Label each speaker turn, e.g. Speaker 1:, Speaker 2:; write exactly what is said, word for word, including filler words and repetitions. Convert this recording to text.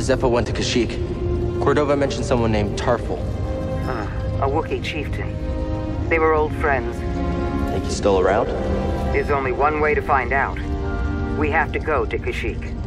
Speaker 1: Zephyr went to Kashyyyk. Cordova mentioned someone named Tarful.
Speaker 2: Uh, a Wookiee chieftain. They were old friends.
Speaker 1: Think he's still around?
Speaker 2: There's only one way to find out. We have to go to Kashyyyk.